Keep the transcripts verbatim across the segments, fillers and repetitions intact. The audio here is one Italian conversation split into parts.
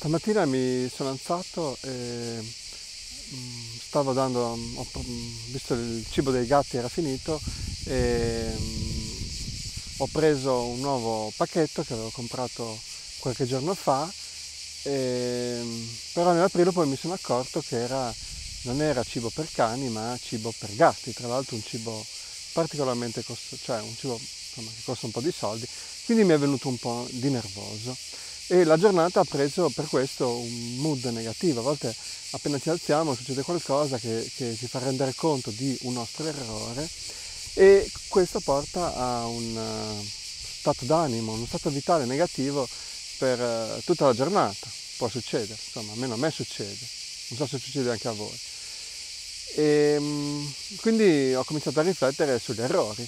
Stamattina mi sono alzato e mm, stavo dando, ho pro- visto il cibo dei gatti era finito e mm, ho preso un nuovo pacchetto che avevo comprato qualche giorno fa, e, mm, però nell'aprirlo poi mi sono accorto che era, non era cibo per cani ma cibo per gatti, tra l'altro un cibo particolarmente costoso, cioè un cibo insomma, che costa un po' di soldi, quindi mi è venuto un po' di nervoso. E la giornata ha preso per questo un mood negativo. A volte appena ci alziamo succede qualcosa che, che ci fa rendere conto di un nostro errore e questo porta a un eh, stato d'animo, uno stato vitale negativo per eh, tutta la giornata. Può succedere, insomma, almeno a me succede. Non so se succede anche a voi. E, mm, quindi ho cominciato a riflettere sugli errori.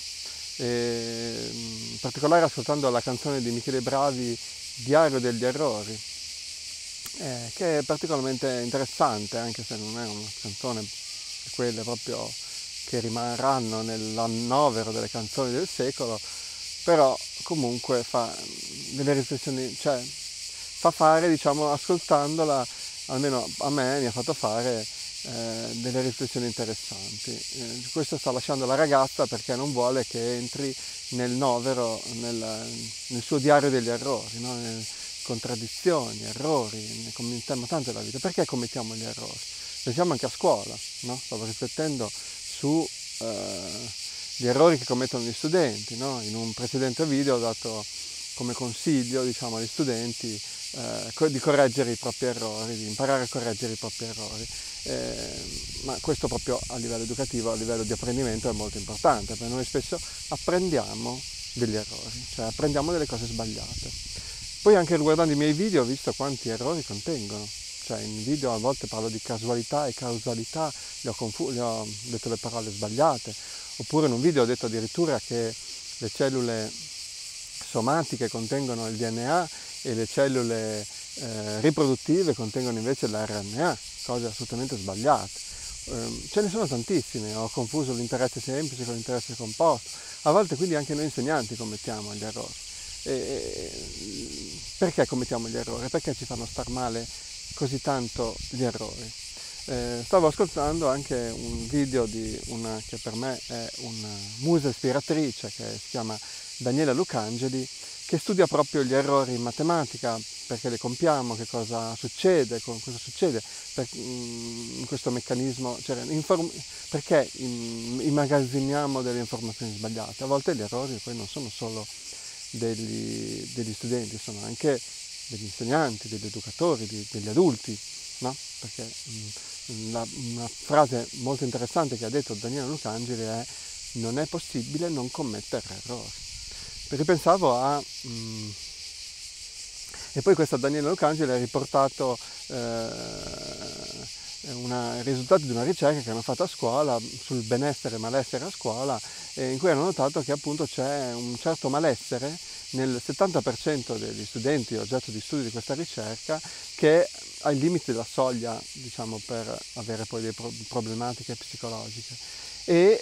E, mm, in particolare ascoltando la canzone di Michele Bravi, Diario degli errori, eh, che è particolarmente interessante, anche se non è una canzone di quelle proprio che rimarranno nell'annovero delle canzoni del secolo, però comunque fa delle riflessioni, cioè fa fare, diciamo, ascoltandola, almeno a me mi ha fatto fare eh, delle riflessioni interessanti. Eh, questo sta lasciando la ragazza perché non vuole che entri nel novero, nel, nel suo diario degli errori, no? Nel, contraddizioni, errori, commettiamo tanto nella vita. Perché commettiamo gli errori? Pensiamo anche a scuola, no? Stavo riflettendo su eh, gli errori che commettono gli studenti, no? In un precedente video ho dato come consiglio, diciamo, agli studenti eh, di correggere i propri errori, di imparare a correggere i propri errori. Eh, ma questo proprio a livello educativo, a livello di apprendimento è molto importante, perché noi spesso apprendiamo degli errori, cioè apprendiamo delle cose sbagliate. Poi anche riguardando i miei video ho visto quanti errori contengono, cioè in video a volte parlo di casualità e causalità, le ho, confu- le ho detto le parole sbagliate, oppure in un video ho detto addirittura che le cellule somatiche contengono il D N A e le cellule eh, riproduttive contengono invece l'R N A, cose assolutamente sbagliate. Eh, ce ne sono tantissime, ho confuso l'interesse semplice con l'interesse composto, a volte quindi anche noi insegnanti commettiamo gli errori. E perché commettiamo gli errori? Perché ci fanno star male così tanto gli errori? Eh, stavo ascoltando anche un video di una che per me è una musa ispiratrice che si chiama Daniela Lucangeli, che studia proprio gli errori in matematica, perché li compiamo, che cosa succede, cosa succede per, in questo meccanismo, cioè, inform, perché immagazziniamo delle informazioni sbagliate. A volte gli errori poi non sono solo degli, degli studenti, sono anche degli insegnanti, degli educatori, di, degli adulti, no? Perché mh, la, una frase molto interessante che ha detto Daniela Lucangeli è: non è possibile non commettere errori. Ripensavo a mh, e poi questa Daniela Lucangeli ha riportato eh, una, i risultati di una ricerca che hanno fatto a scuola sul benessere e malessere a scuola, eh, in cui hanno notato che appunto c'è un certo malessere nel settanta per cento degli studenti oggetto di studio di questa ricerca, che è ai limiti della soglia, diciamo, per avere poi delle pro- problematiche psicologiche. E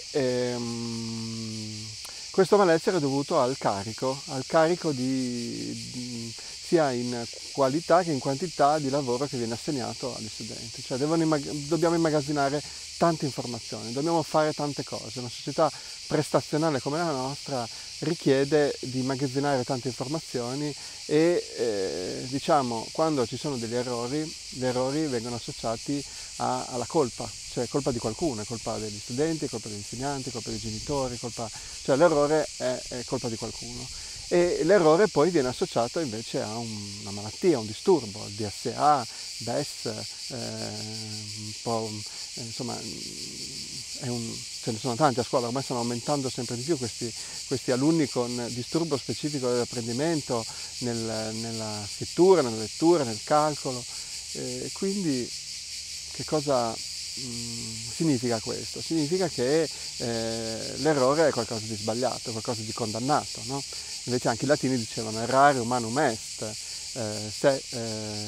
ehm, questo malessere è dovuto al carico, al carico di, di, sia in qualità che in quantità di lavoro che viene assegnato agli studenti. Cioè immag- dobbiamo immagazzinare tante informazioni, dobbiamo fare tante cose. Una società prestazionale come la nostra richiede di immagazzinare tante informazioni e eh, diciamo, quando ci sono degli errori, gli errori vengono associati a, alla colpa, cioè colpa di qualcuno, è colpa degli studenti, è colpa degli insegnanti, è colpa dei genitori, è colpa, cioè l'errore è, è colpa di qualcuno. E l'errore poi viene associato invece a un, una malattia, un disturbo, il D S A, B E S, eh, un po', eh, insomma, è un, ce ne sono tanti a scuola, ormai stanno aumentando sempre di più questi, questi alunni con disturbo specifico dell'apprendimento nel, nella scrittura, nella lettura, nel calcolo. Eh, quindi che cosa mh, significa questo? Significa che eh, l'errore è qualcosa di sbagliato, qualcosa di condannato, no? Invece anche i latini dicevano errare humanum est, eh, se eh,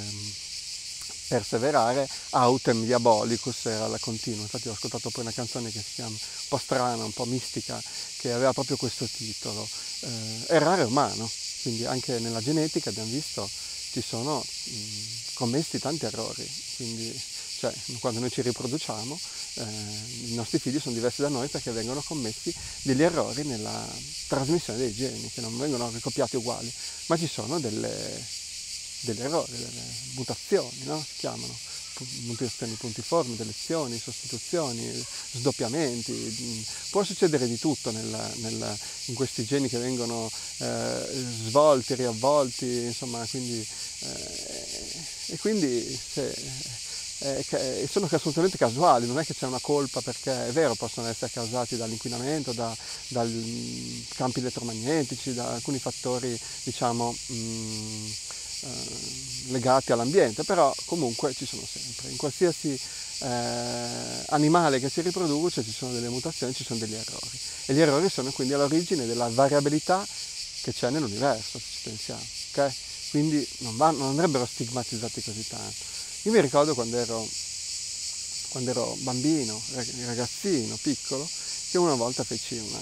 perseverare autem diabolicus era la continua. Infatti ho ascoltato poi una canzone che si chiama un po' strana, un po' mistica, che aveva proprio questo titolo, eh, errare umano. Quindi anche nella genetica abbiamo visto ci sono mh, commessi tanti errori, quindi cioè, quando noi ci riproduciamo, eh, i nostri figli sono diversi da noi perché vengono commessi degli errori nella trasmissione dei geni, che non vengono ricopiati uguali, ma ci sono delle, degli errori, delle mutazioni, no? Si chiamano mutazioni puntiformi, delezioni, sostituzioni, sdoppiamenti. Può succedere di tutto nella, nella, in questi geni che vengono eh, svolti, riavvolti, insomma, quindi, eh, e quindi se, eh, sono assolutamente casuali, non è che c'è una colpa, perché è vero, possono essere causati dall'inquinamento, da, dai campi elettromagnetici, da alcuni fattori, diciamo, mh, eh, legati all'ambiente, però comunque ci sono sempre. In qualsiasi eh, animale che si riproduce ci sono delle mutazioni, ci sono degli errori. E gli errori sono quindi all'origine della variabilità che c'è nell'universo, se ci pensiamo, ok? Quindi non, va, non andrebbero stigmatizzati così tanto. Io mi ricordo quando ero, quando ero bambino, ragazzino, piccolo, che una volta feci una,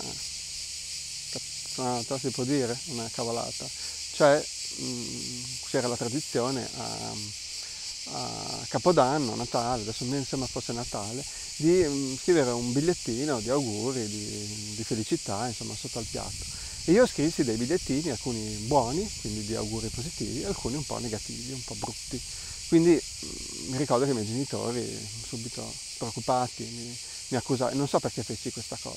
una si può dire, una cavolata. Cioè mh, c'era la tradizione a, a Capodanno, Natale, adesso mi sembra fosse Natale, di mh, scrivere un bigliettino di auguri, di, di felicità, insomma, sotto al piatto. E io scrissi dei bigliettini, alcuni buoni, quindi di auguri positivi, e alcuni un po' negativi, un po' brutti. Quindi mh, mi ricordo che i miei genitori, subito preoccupati, mi, mi accusavano, non so perché feci questa cosa,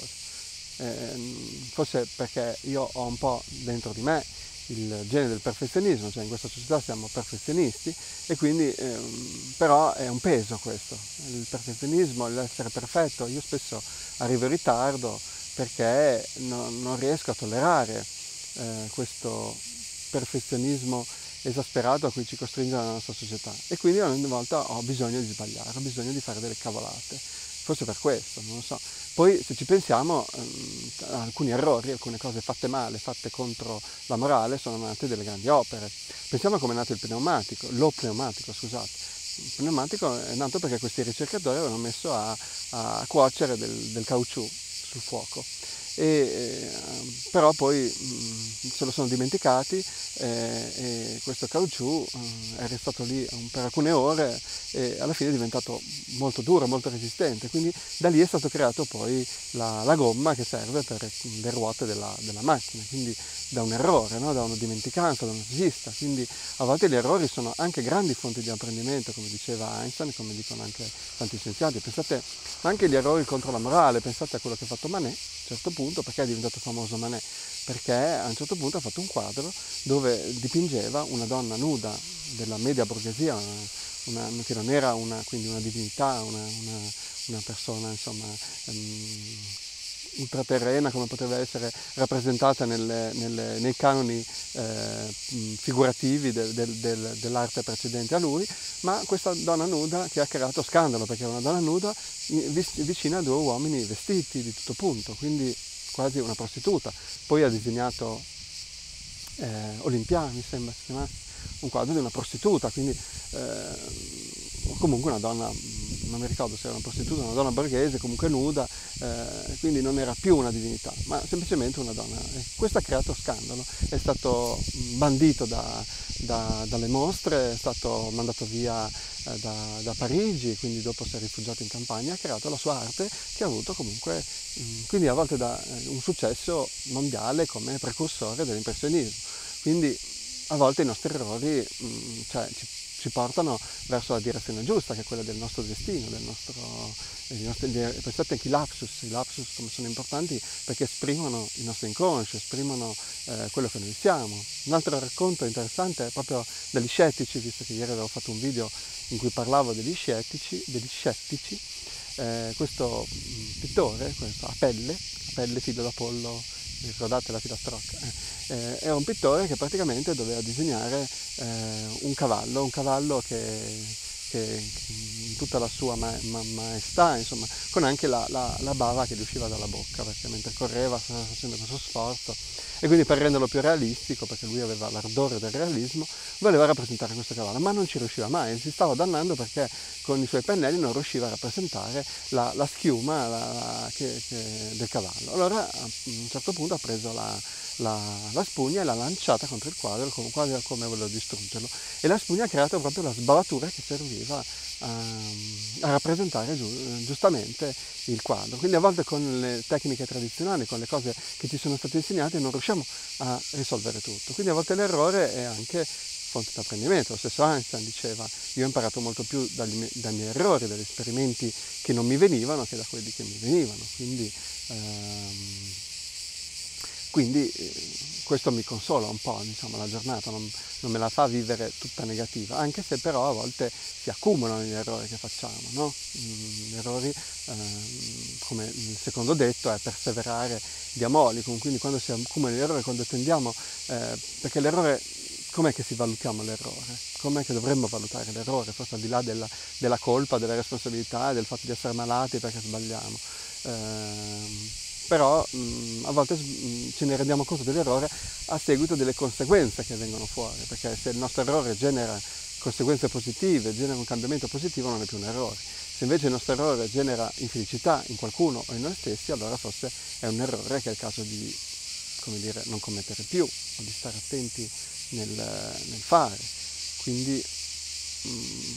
eh, forse perché io ho un po' dentro di me il gene del perfezionismo, cioè in questa società siamo perfezionisti e quindi ehm, però è un peso questo, il perfezionismo, l'essere perfetto. Io spesso arrivo in ritardo perché no, non riesco a tollerare eh, questo perfezionismo esasperato a cui ci costringe la nostra società, e quindi ogni volta ho bisogno di sbagliare, ho bisogno di fare delle cavolate, forse per questo, non lo so. Poi se ci pensiamo, ehm, alcuni errori, alcune cose fatte male, fatte contro la morale, sono nate delle grandi opere. Pensiamo a come è nato il pneumatico, lo pneumatico, scusate. Il pneumatico è nato perché questi ricercatori avevano messo a, a cuocere del, del caucciù sul fuoco. E, eh, però poi mh, se lo sono dimenticati eh, e questo caucciù eh, è restato lì per alcune ore e alla fine è diventato molto duro, molto resistente, quindi da lì è stato creato poi la, la gomma che serve per le ruote della, della macchina, quindi da un errore, no? Da una dimenticanza, da una svista. Quindi a volte gli errori sono anche grandi fonti di apprendimento, come diceva Einstein, come dicono anche tanti scienziati. Pensate anche agli errori contro la morale, pensate a quello che ha fatto Manet a un certo punto. Perché è diventato famoso Manet? Perché a un certo punto ha fatto un quadro dove dipingeva una donna nuda della media borghesia, una, che non era una, quindi una divinità, una, una, una persona, insomma, um, ultraterrena come poteva essere rappresentata nelle, nelle, nei canoni eh, figurativi del, del, del, dell'arte precedente a lui, ma questa donna nuda che ha creato scandalo, perché è una donna nuda vicina a due uomini vestiti di tutto punto, quindi quasi una prostituta. Poi ha disegnato eh, Olimpia, mi sembra si chiamasse, un quadro di una prostituta, quindi eh, comunque una donna, non mi ricordo se era una prostituta, una donna borghese, comunque nuda, eh, quindi non era più una divinità, ma semplicemente una donna. E questo ha creato scandalo, è stato bandito da, da, dalle mostre, è stato mandato via eh, da, da Parigi, quindi dopo si è rifugiato in campagna, ha creato la sua arte che ha avuto comunque, mh, quindi a volte da, eh, un successo mondiale come precursore dell'impressionismo. Quindi a volte i nostri errori mh, cioè, ci ci portano verso la direzione giusta, che è quella del nostro destino, del nostro, dei nostri, pensate anche i lapsus, i lapsus come sono importanti perché esprimono il nostro inconscio, esprimono eh, quello che noi siamo. Un altro racconto interessante è proprio degli scettici, visto che ieri avevo fatto un video in cui parlavo degli scettici, degli scettici. Eh, questo mh, pittore, questo Apelle, Apelle figlio d'Apollo, ricordate la filastrocca, eh, era un pittore che praticamente doveva disegnare eh, un cavallo, un cavallo che che, in tutta la sua ma, ma, maestà, insomma, con anche la, la, la bava che gli usciva dalla bocca, perché mentre correva stava facendo questo sforzo, e quindi per renderlo più realistico, perché lui aveva l'ardore del realismo, voleva rappresentare questo cavallo, ma non ci riusciva mai, si stava dannando perché con i suoi pennelli non riusciva a rappresentare la, la schiuma la, la, che, che, del cavallo. Allora a un certo punto ha preso la, la, la spugna e l'ha lanciata contro il quadro, quasi come voleva distruggerlo, e la spugna ha creato proprio la sbavatura che serviva a, a rappresentare giu, giustamente il quadro. Quindi a volte con le tecniche tradizionali, con le cose che ci sono state insegnate, non riusciamo a risolvere tutto. Quindi a volte l'errore è anche fonte di apprendimento. Lo stesso Einstein diceva: io ho imparato molto più dagli, dai miei errori, dagli esperimenti che non mi venivano, che da quelli che mi venivano. Quindi, ehm, quindi eh, questo mi consola un po', diciamo, la giornata non, non me la fa vivere tutta negativa, anche se però a volte si accumulano gli errori che facciamo, no? Gli errori, ehm, come il secondo detto, è perseverare diamolicum, quindi quando si accumulano gli errori, quando tendiamo, eh, perché l'errore, com'è che si valutiamo l'errore? Com'è che dovremmo valutare l'errore? Forse al di là della, della colpa, della responsabilità, del fatto di essere malati perché sbagliamo. Eh, però mh, a volte mh, ce ne rendiamo conto dell'errore a seguito delle conseguenze che vengono fuori, perché se il nostro errore genera conseguenze positive, genera un cambiamento positivo, non è più un errore. Se invece il nostro errore genera infelicità in qualcuno o in noi stessi, allora forse è un errore che è il caso di, come dire, non commettere più, o di stare attenti nel, nel fare. Quindi, mh,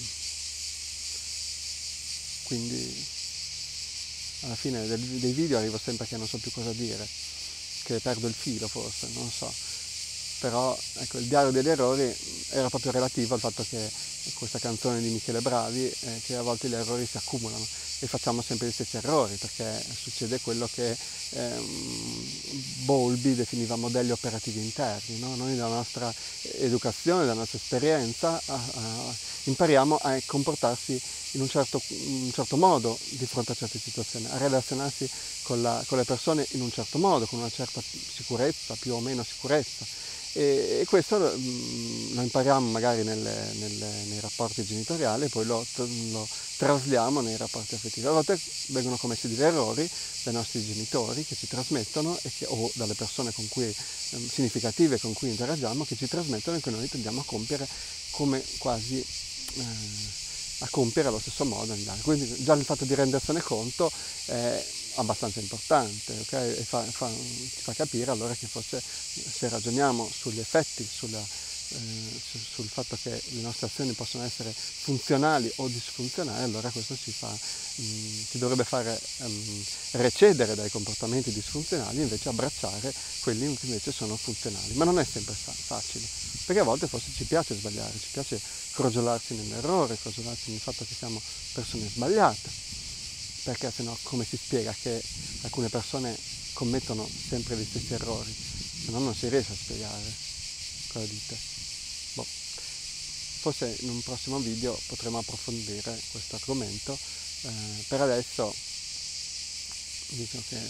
quindi alla fine del, dei video arrivo sempre che non so più cosa dire, che perdo il filo forse, non so. Però ecco, il diario degli errori era proprio relativo al fatto che questa canzone di Michele Bravi, eh, che a volte gli errori si accumulano e facciamo sempre gli stessi errori, perché succede quello che ehm, Bowlby definiva modelli operativi interni, no? Noi dalla nostra educazione, dalla nostra esperienza a, a, impariamo a comportarsi in un certo, un certo modo di fronte a certe situazioni, a relazionarsi con, la, con le persone in un certo modo, con una certa sicurezza, più o meno sicurezza. E, e questo mh, lo impariamo magari nelle, nelle, nei rapporti genitoriali e poi lo, lo trasliamo nei rapporti affettivi. A volte vengono commessi degli errori dai nostri genitori che ci trasmettono e che, o dalle persone con cui, eh, significative con cui interagiamo, che ci trasmettono e che noi tendiamo a compiere come quasi eh, a compiere allo stesso modo. Quindi già il fatto di rendersene conto è abbastanza importante, okay? E fa, fa, ci fa capire allora che forse se ragioniamo sugli effetti, sulla, eh, su, sul fatto che le nostre azioni possono essere funzionali o disfunzionali, allora questo ci, fa, mh, ci dovrebbe fare um, recedere dai comportamenti disfunzionali e invece abbracciare quelli che invece sono funzionali. Ma non è sempre fa- facile, perché a volte forse ci piace sbagliare, ci piace crogiolarsi nell'errore, crogiolarsi nel fatto che siamo persone sbagliate, perché sennò come si spiega che alcune persone commettono sempre gli stessi errori? Se no non si riesce a spiegare. Cosa dite? Boh. Forse in un prossimo video potremo approfondire questo argomento. Eh, per adesso dico che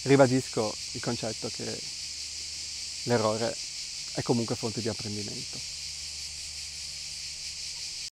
ribadisco il concetto che l'errore è comunque fonte di apprendimento.